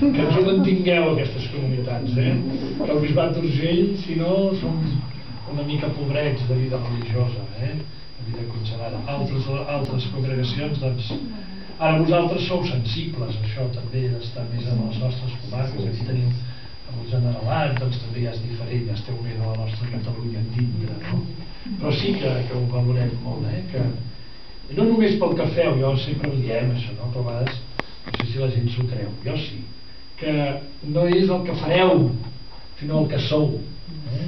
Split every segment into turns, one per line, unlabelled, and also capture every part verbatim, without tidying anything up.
que ens ho mantingueu aquestes comunitats, eh? Que el bisbat d'Urgell, si no, som una mica pobrets de vida religiosa, eh? De vida consagrada. Altres, altres congregacions, doncs, ara vosaltres sou sensibles, això també d'estar més en les nostres comarques. Aquí tenim el Generalat, doncs també ja és diferent, ja esteu bé de la nostra Catalunya dintre, no? Però sí que, que ho valorem molt, eh? Que no només pel que feu, jo sempre ho diem això, no? Però a vegades no sé si la gent s'ho creu, jo sí, que no és el que fareu, sinó el que sou, eh?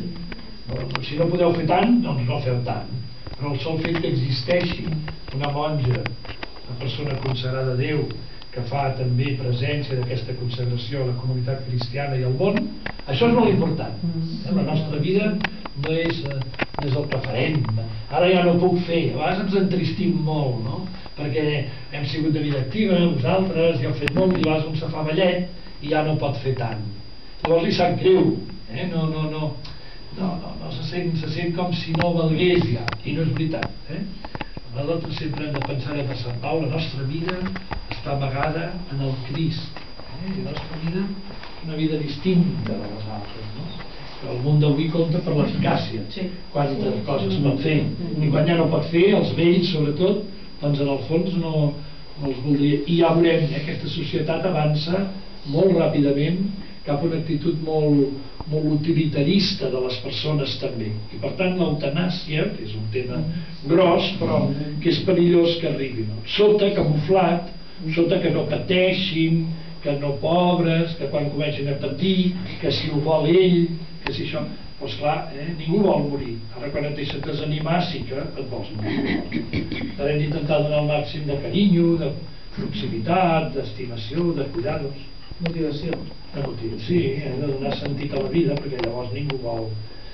Si no podeu fer tant, doncs no feu tant, però el sol fet que existeixi una monja, una persona consagrada a Déu, que fa també presència d'aquesta consagració a la comunitat cristiana i al món, això és molt important, eh? La nostra vida no és, no és el que farem, ara ja no puc fer, a vegades ens entristim molt, no? Perquè hem sigut de vida activa, vosaltres ja heu fet molt, i a vegades un se fa vellet i ja no pot fer tant, llavors li sap greu, eh? no, no, no, no, no, no se, sent, se sent com si no valgués ja, i no és veritat, eh? Nosaltres sempre hem de pensar que Sant Pau, la nostra vida està amagada en el Crist, eh? I la nostra vida és una vida distinta de les altres, no? El món d'avui compta per l'eficàcia, quantes coses pot fer, i quan ja no pot fer, els vells sobretot, doncs en el fons no, no els voldria. I ja veurem, eh? Aquesta societat avança molt ràpidament cap a una actitud molt, molt utilitarista de les persones també, i per tant l'eutanàsia, que és un tema gros però que és perillós que arribi, no? Sota camuflat, sota que no pateixin, que no pobres, que quan comencin a patir, que si ho vol ell, que si això, doncs clar, eh? Ningú vol morir. Ara quan et deixes desanimar sí que et vols morir. Hem d'intentar donar el màxim de carinyo, de proximitat, d'estimació, de cuidados.
Motivació.
De motivació, sí, hem de donar sentit a la vida, perquè llavors ningú vol,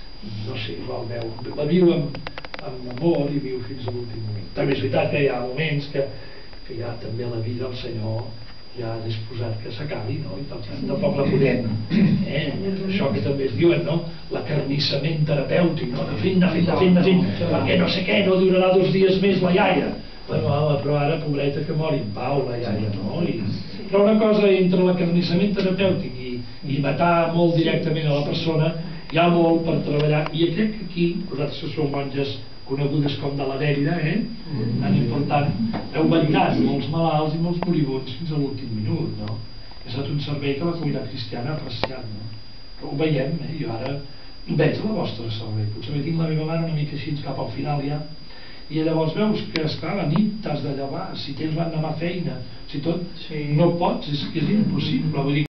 no sé, vol veure. La viu amb, amb amor i viu fins a l'últim moment. També és veritat que hi ha moments que, que ja també la vida el Senyor ja ha disposat que s'acabi, no? I per tant tampoc la podem, eh? Això que també es diuen, no? L'acarnissament terapèutic, no? De fent, de fent, de fent, de fent, perquè no sé què, no durarà dos dies més la iaia. Bueno, home, però ara, pobreta, que mori en pau la iaia, no? I, però una cosa entre l'acarnissament terapèutic i, i matar molt directament a la persona, hi ha molt per treballar, i crec que aquí, vosaltres que sou monges conegudes com de la Dèlida, eh? Tan important, heu vetllat molts malalts i molts moribunds fins a l'últim minut, no? Ha estat un servei que la comunitat cristiana ha apreciat, no? Però ho veiem, eh? Jo ara veig el vostre servei, potser tinc la meva mare una mica així cap al final ja, i llavors veus que, esclar, a la nit t'has de llevar, si tens l'endemà feina, si tot, no pots, és que és impossible, vull dir